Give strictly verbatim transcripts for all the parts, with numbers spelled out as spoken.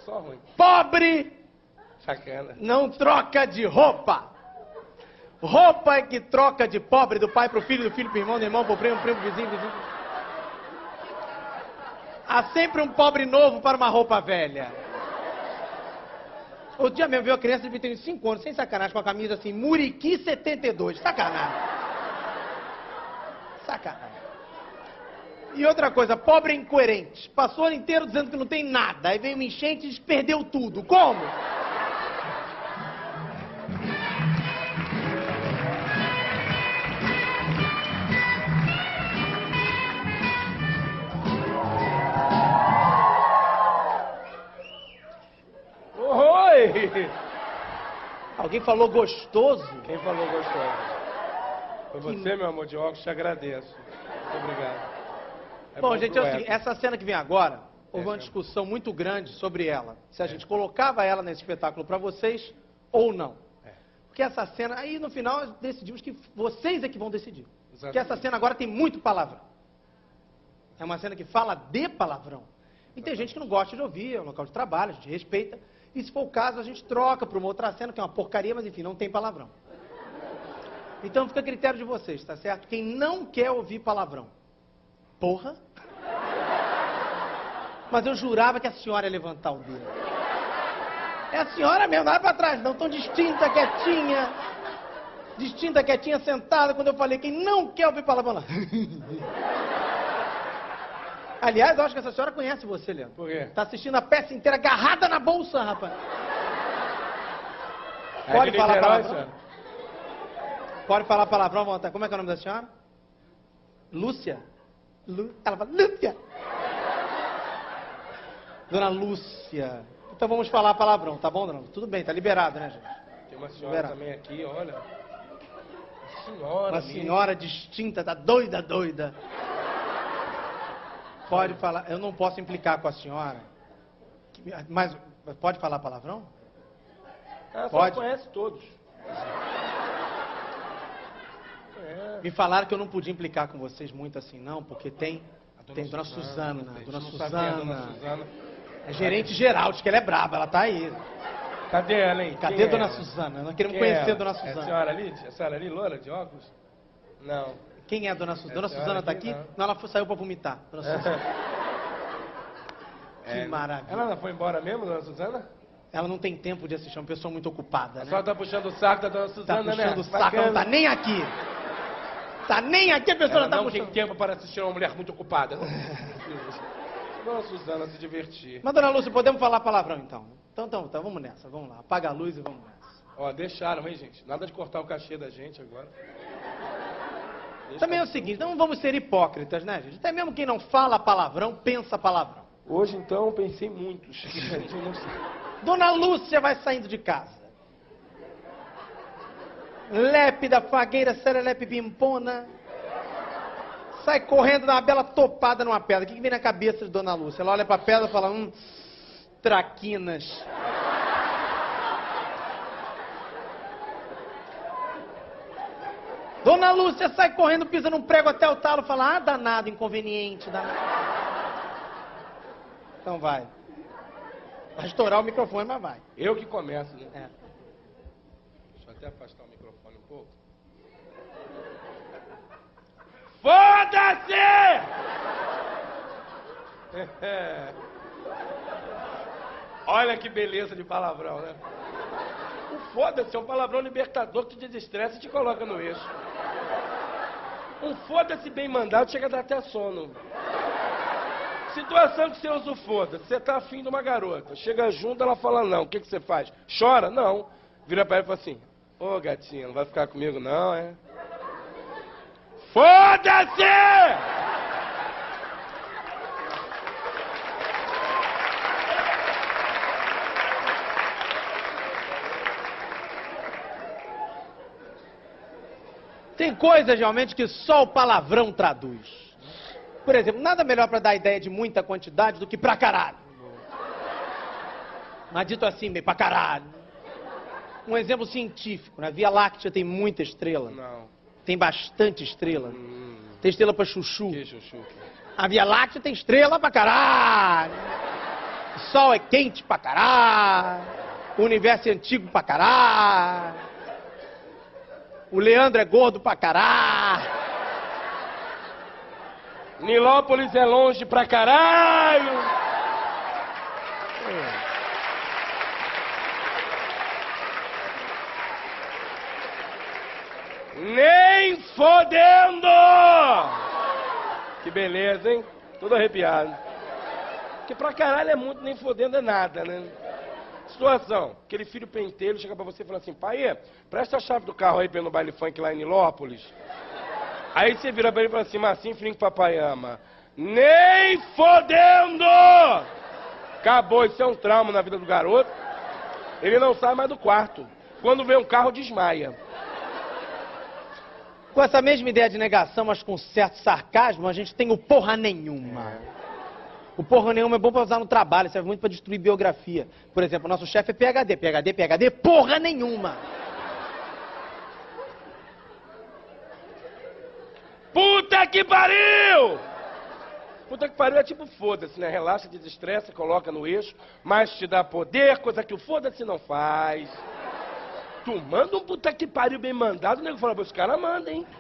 só ruim. Pobre Sacana. não troca de roupa. Roupa é que troca de pobre, do pai pro filho, do filho pro irmão, do irmão pro primo, primo pro vizinho, vizinho. Há sempre um pobre novo para uma roupa velha. O dia mesmo veio a criança de cinco anos, sem sacanagem, com a camisa assim, Muriqui setenta e dois. Sacanagem. Sacanagem. E outra coisa, pobre incoerente. Passou o ano inteiro dizendo que não tem nada. Aí veio uma enchente e perdeu tudo. Como? Oi! Alguém falou gostoso? Quem falou gostoso? Foi você, meu amor de óculos, te agradeço. Muito obrigado. É bom, gente, é o pro seguinte, eco. essa cena que vem agora, houve É, uma é. discussão muito grande sobre ela. Se a É. gente colocava ela nesse espetáculo pra vocês ou não. É. Porque essa cena, aí no final decidimos que vocês é que vão decidir. Exatamente. Porque essa cena agora tem muito palavrão. É uma cena que fala de palavrão. E tem gente que não gosta de ouvir, é um local de trabalho, a gente respeita. E se for o caso, a gente troca para uma outra cena, que é uma porcaria, mas enfim, não tem palavrão. Então fica a critério de vocês, tá certo? Quem não quer ouvir palavrão. Porra! Mas eu jurava que a senhora ia levantar o dedo. É a senhora mesmo, não é pra trás, não. Tão distinta, quietinha. Distinta, quietinha, sentada, quando eu falei quem não quer ouvir palavrão lá. Aliás, eu acho que essa senhora conhece você, Leandro. Por quê? Tá assistindo a peça inteira agarrada na bolsa, rapaz. É Pode de falar Niterói, palavrão? senhora? Pode falar palavrão, volta. Como é que é o nome da senhora? Lúcia. Lu... Ela fala, Lúcia. Dona Lúcia. Então vamos falar palavrão, tá bom, dona Lúcia? Tudo bem, tá liberado, né, gente? Tem uma senhora Liberado. também aqui, olha. Senhora. Uma ali. senhora distinta, tá doida, doida. Pode falar, eu não posso implicar com a senhora. Mas pode falar palavrão? Ela Pode. só conhece todos. É. Me falaram que eu não podia implicar com vocês muito assim, não, porque tem A tem Dona Suzana, a gente Dona não sabia, a Dona Suzana, Suzana. é gerente geral, diz que ela é braba, ela tá aí. Cadê ela, hein? Cadê Quem é Dona ela? Suzana? Nós queremos Quem é conhecer ela? Dona É a Suzana. senhora ali? A senhora ali, loura, de óculos? Não. Quem é a Dona Suzana? É a Dona senhora Suzana tá aqui? aqui? Não. Não, ela foi- saiu pra vomitar. Dona Suzana. Que É, maravilha. Ela não foi embora mesmo, Dona Suzana? Ela não tem tempo de assistir, é uma pessoa muito ocupada, A né? senhora tá puxando o saco da Dona Tá Suzana, né? puxando o saco, Bacana. ela não tá nem aqui. Tá nem aqui, a pessoa Ela não tá não tem puxando. tempo para assistir uma mulher muito ocupada. Dona Suzana se divertir. Mas, Dona Lúcia, podemos falar palavrão, então? Então, então, então, vamos nessa, vamos lá. Apaga a luz e vamos nessa. Ó, deixaram, hein, gente? Nada de cortar o cachê da gente agora. Deixa Também é o seguinte, não vamos ser hipócritas, né, gente? Até mesmo quem não fala palavrão, pensa palavrão. Hoje, então, pensei muitos. Eu não sei. Dona Lúcia vai saindo de casa. Lépida, fagueira, serelepe, pimpona. Sai correndo, dá uma bela topada numa pedra. O que, que vem na cabeça de Dona Lúcia? Ela olha pra pedra e fala, hum, traquinas. Dona Lúcia sai correndo, pisa num prego até o talo, fala, ah, danado, inconveniente, danado. Então vai. Vai estourar o microfone, mas vai. Eu que começo, né? É. Deixa eu até afastar o microfone um pouco. Foda-se! Olha que beleza de palavrão, né? O foda-se é um palavrão libertador que te desestressa e te coloca no eixo. Um foda-se bem mandado chega a dar até sono. Situação que você usa o foda-se. Você tá afim de uma garota. Chega junto, ela fala não. O que, que você faz? Chora? Não. Vira pra ela e fala assim, ô oh, gatinha, não vai ficar comigo não, é? Foda-se! Tem coisas realmente que só o palavrão traduz. Por exemplo, nada melhor para dar ideia de muita quantidade do que pra caralho. Mas dito assim, bem, pra caralho. Um exemplo científico, na Via Láctea tem muita estrela. Não. Tem bastante estrela. Hum, Tem estrela pra chuchu. que chuchu. A Via Láctea tem estrela pra caralho. O sol é quente pra caralho. O universo é antigo pra caralho. O Leandro é gordo pra caralho. Nilópolis é longe pra caralho. Nem fodendo! Que beleza, hein? Todo arrepiado. Porque pra caralho é muito, nem fodendo é nada, né? Situação, aquele filho pentelho chega pra você e fala assim, pai, presta a chave do carro aí pra ir no baile funk lá em Nilópolis. Aí você vira pra ele e fala assim, Marcinho, filhinho que papai ama. Nem fodendo! Acabou, isso é um trauma na vida do garoto. Ele não sai mais do quarto. Quando vê um carro, desmaia. Com essa mesma ideia de negação, mas com certo sarcasmo, a gente tem o porra nenhuma. O porra nenhuma é bom pra usar no trabalho, serve muito pra destruir biografia. Por exemplo, o nosso chefe é P H D, P H D, P H D, porra nenhuma. Puta que pariu! Puta que pariu é tipo foda-se, né? Relaxa, desestressa, coloca no eixo, mas te dá poder, coisa que o foda-se não faz. Tu manda um puta que pariu bem mandado, o nego fala, os caras mandam, hein?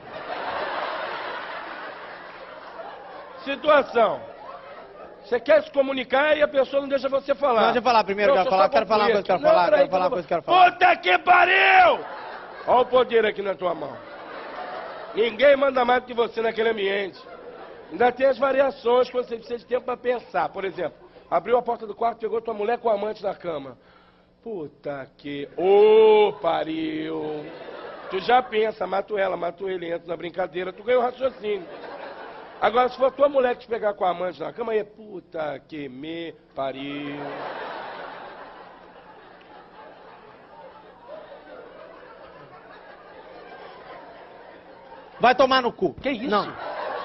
Situação. Você quer se comunicar e a pessoa não deixa você falar. Não, deixa eu falar primeiro, Não, quero falar, quero falar uma coisa, quero Não, falar, peraí, quero falar uma coisa, quero falar. Puta que pariu! Olha o poder aqui na tua mão. Ninguém manda mais do que você naquele ambiente. Ainda tem as variações quando você precisa de tempo para pensar. Por exemplo, abriu a porta do quarto, pegou tua mulher com o amante na cama. Puta que... Ô, pariu. Tu já pensa, mato ela, mato ele, entra na brincadeira, tu ganha o raciocínio. Agora, se for tua mulher que te pegar com a amante na cama, aí é puta que me pariu. Vai tomar no cu. Que isso? Não.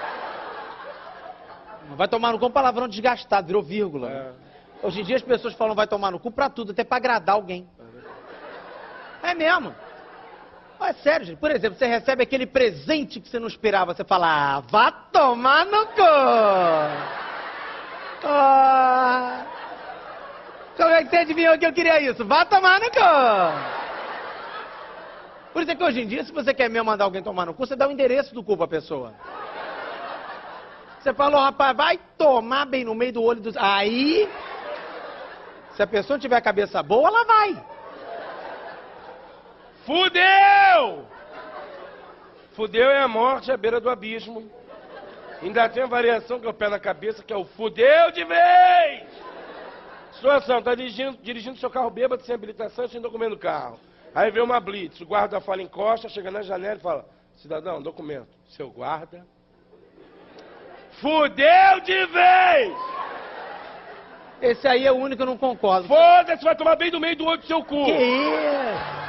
Vai tomar no cu é um palavrão desgastado, virou vírgula. É. Hoje em dia as pessoas falam vai tomar no cu pra tudo, até pra agradar alguém. É mesmo. É sério, gente. Por exemplo, você recebe aquele presente que você não esperava. Você fala, ah, vá tomar no cu. Ah, como é que você adivinhou que eu queria isso? Vá tomar no cu. Por isso é que hoje em dia, se você quer mesmo mandar alguém tomar no cu, você dá o endereço do cu pra pessoa. Você falou, rapaz, vai tomar bem no meio do olho dos... Aí, se a pessoa tiver a cabeça boa, ela vai. Fudeu! Fudeu é a morte à beira do abismo. Ainda tem a variação que é o pé na cabeça, que é o fudeu de vez! Situação, tá dirigindo, dirigindo seu carro bêbado, sem habilitação e sem documento do carro. Aí vem uma blitz, o guarda fala encosta, chega na janela e fala, cidadão, documento. Seu guarda... Fudeu de vez! Esse aí é o único que eu não concordo. Foda-se, vai tomar bem do meio do olho do seu cu. Que isso?